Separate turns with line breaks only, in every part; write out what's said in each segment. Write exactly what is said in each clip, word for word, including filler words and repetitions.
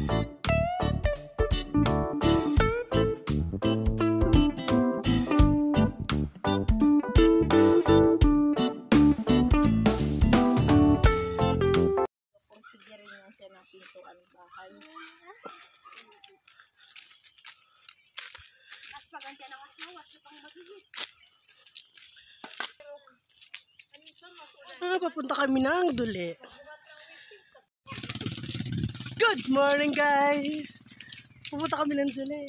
Pintuan bahay. Mas pagantya ng asawa, siya pang magigit.
Ah, papunta kami ng Duli. Good morning, guys! Pupunta kami ng Duli.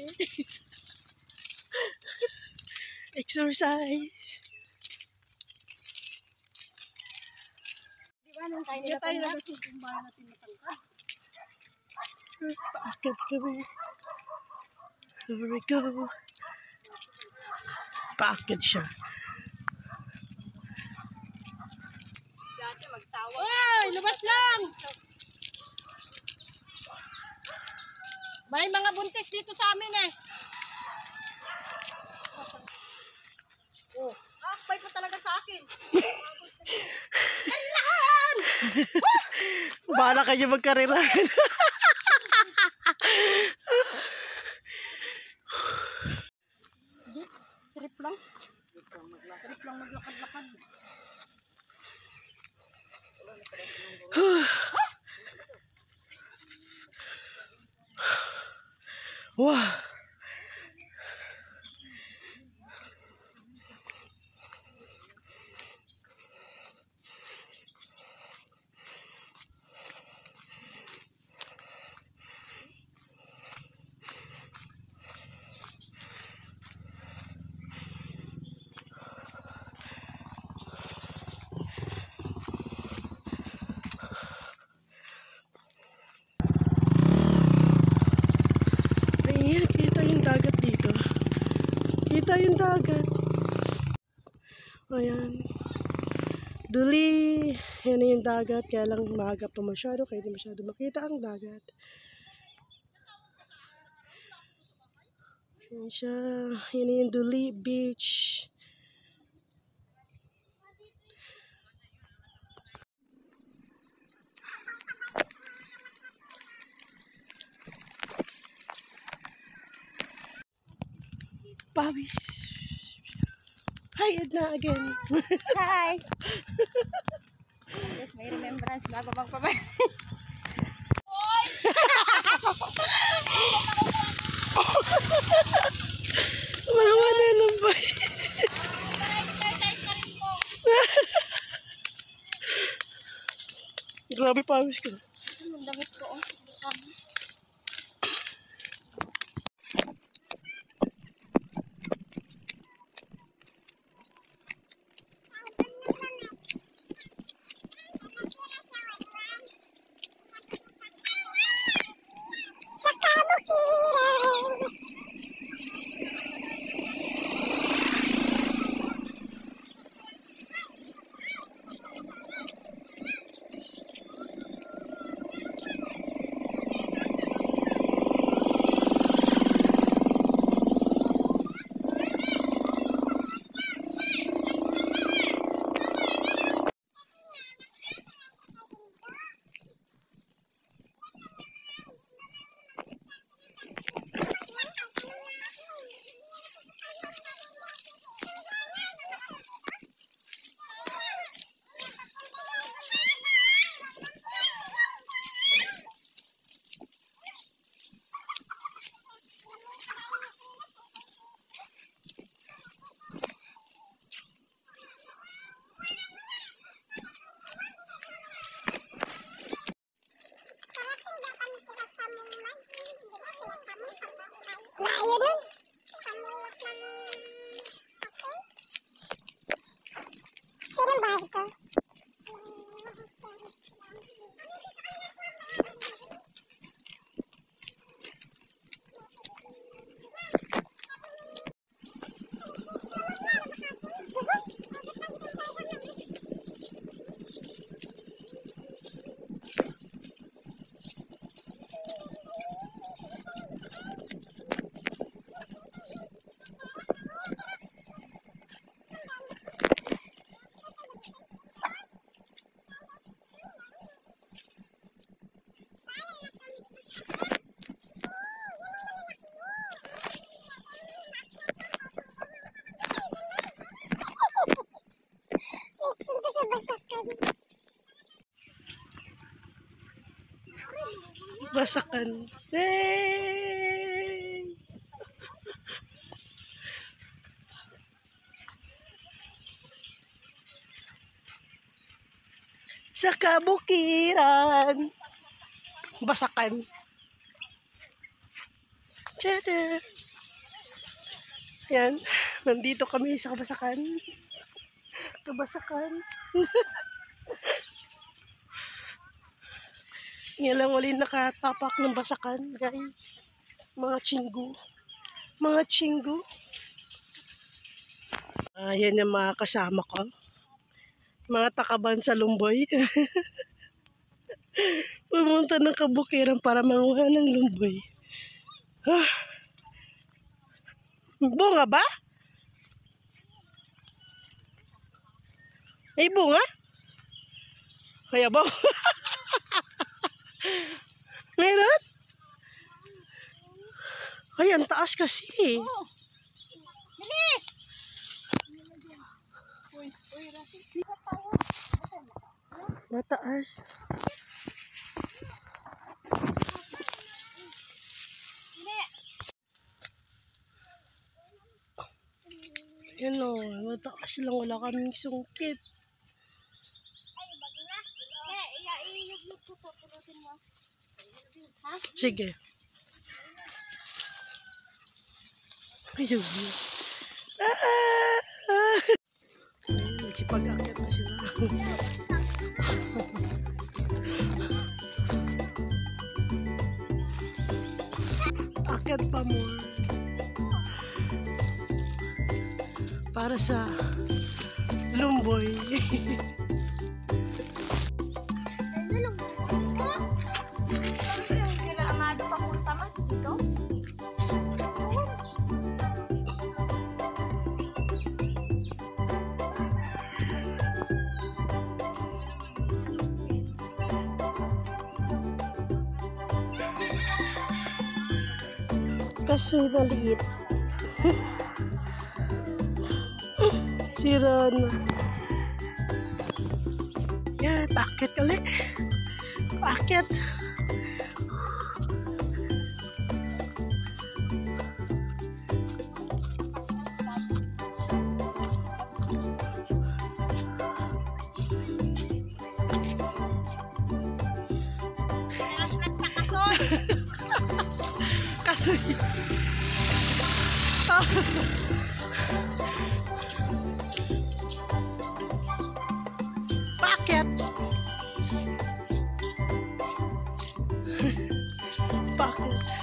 Exercise.
Di ba nung tayo nila tayo nagasusin bahay natin matangkad?
Paakit kami. Here we go. Paakit siya.
Dati magtawa. Ay, labas lang! May mga buntis dito sa amin eh. Oh, akbay pa talaga sa akin. Kailangan!
Bahala kayo magkarirahan.
Trip lang. Trip lang maglakad-lakad.
Wow. Ayan, kita yung dagat dito. Kita yung dagat. Ayan. Duli. Yan na yung dagat. Kaya lang maaga pa masyado. Kaya hindi masyado makita ang dagat. Yan siya. Yan na yung Duli Beach. Pawis. Hi, Edna again.
Hi! Yes, may remembrance bago magpabay. Oy!
Mama na lang ba? Grabe pawis ka.
Ang damit ko, oh. Sabi.
Basakan. Hey! Sa kabukiran. Basakan. Tada! Yan. Nandito kami sa Kabasakan. Kabasakan. Ngayon lang ulit nakatapak ng basakan, guys. Mga chinggu. Mga chinggu. Ayan yung mga kasama ko. Mga takaban sa Lumboy. Pumunta ng kabukiran para manguha ng lumboy. Ah. Bunga ba? May bunga? Kaya ba? Meron? Ay, ang taas kasi.
Oh. Bilis! Uy, uy, Rafi.
Mataas. Yan o, mataas lang. Wala kaming sungkit. Sige. Ayun. Ah! Ayun, nagsipag-akyat na sila. Akyat pa mo. Para sa lumboy. Kaso maliit. Sira na. Yan, paakit ulit. Paakit. Kasoy. Paket. Paket.